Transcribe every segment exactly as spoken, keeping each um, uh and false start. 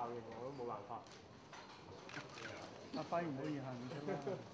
嘅，我都冇辦法。 阿輝唔好意行出啦。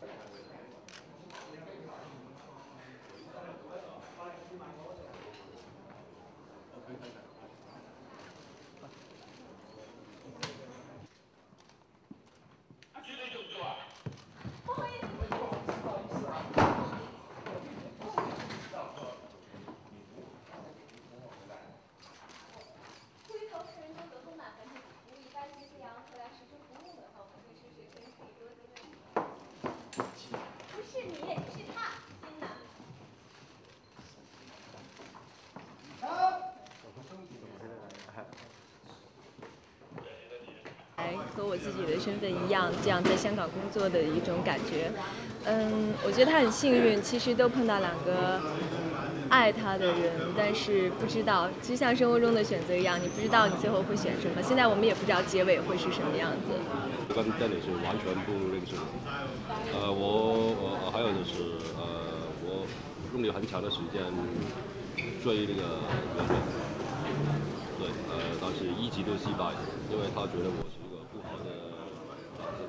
和我自己的身份一样，这样在香港工作的一种感觉。嗯，我觉得他很幸运，其实都碰到两个爱他的人，但是不知道，就像生活中的选择一样，你不知道你最后会选什么。现在我们也不知道结尾会是什么样子。 跟 Dennis 是完全不认识。呃，我我还有就是呃，我用了很长的时间追那个圆圆，对，呃，但是一直都失败，因为他觉得我是一个不好的男生。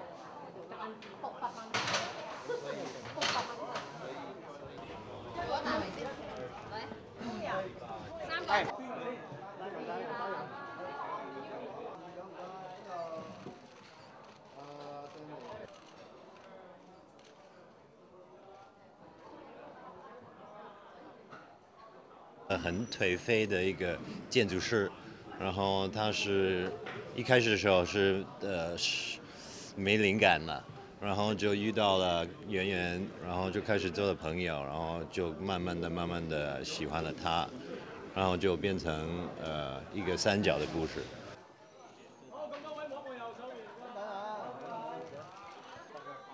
很颓废的一个建筑师，然后他是一开始的时候是呃是没灵感嘛，然后就遇到了圆圆，然后就开始做了朋友，然后就慢慢的慢慢的喜欢了他，然后就变成呃一个三角的故事。 好，咁多位網友又收完等等啊！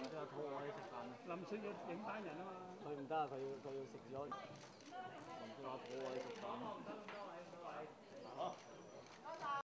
林雪要影班人啊嘛，佢唔得啊，佢要佢要食咗。